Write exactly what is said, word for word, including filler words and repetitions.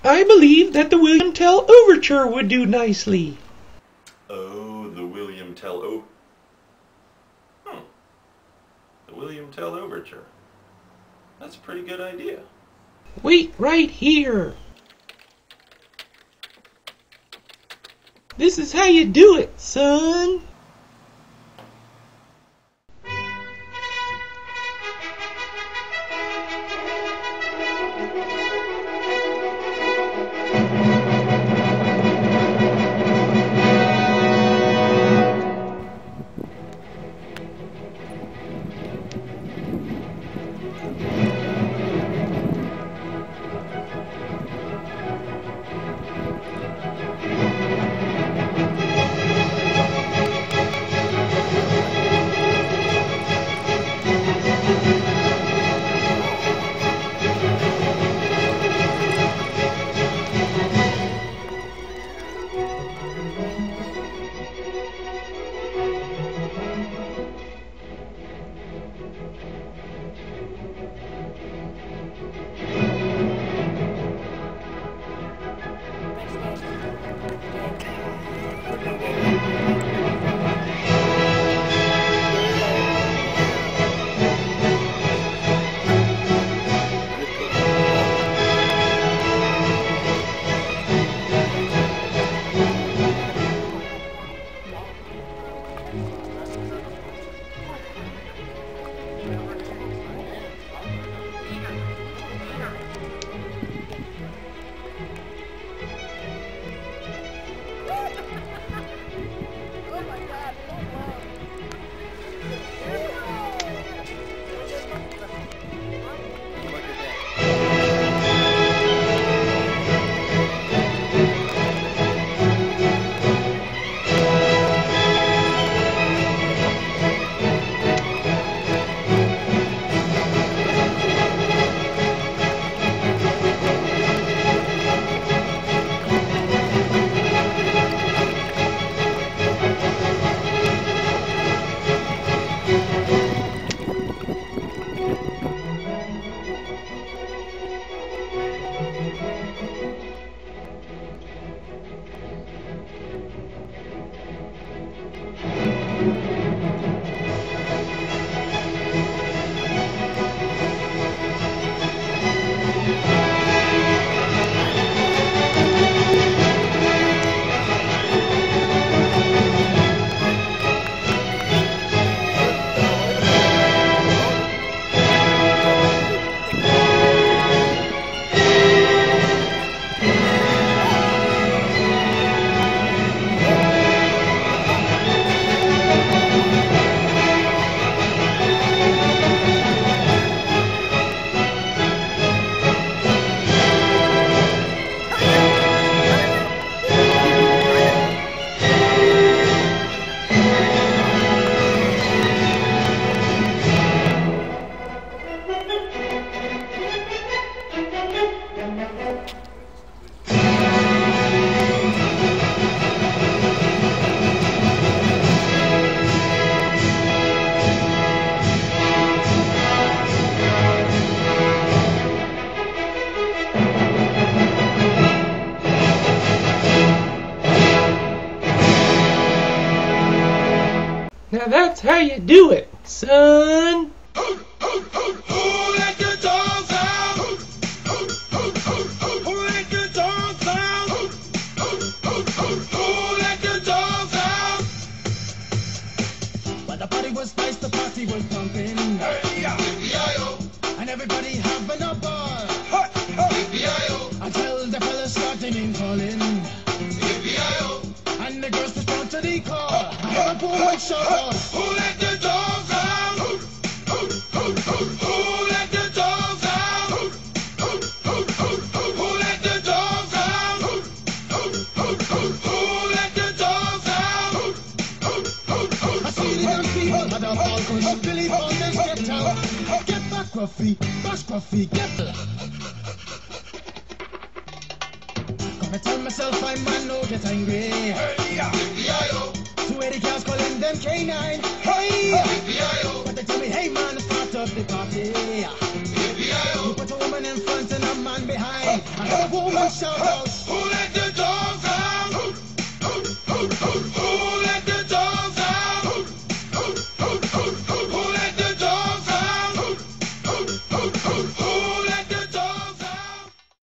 I believe that the William Tell Overture would do nicely. Oh, the William Tell O... Hmm. The William Tell Overture. That's a pretty good idea. Wait right here. This is how you do it, son. Now that's how you do it, son. Who let the dogs out? Who let the dogs out? Who let the dogs out? When the party was nice, the party was pumping. Hey, yeah. And everybody having a ball. Hot, hot. Until the fellas started name calling. And the girls respond to the call. And the boy shout out, Who let the dogs out? Who let the dogs out? Who let the dogs out? Who let the dogs out? I see the young people had a ball push. Billy Fountains get out. Get back, Gruffy. Bash, Gruffy. Get back. I tell myself I man no get angry. Hey, yeah. Two eighty cars calling them K nine. Hey! But they tell me, hey man, start up the party. You put a woman in front and a man behind. And a woman shout out. Who let the dogs out?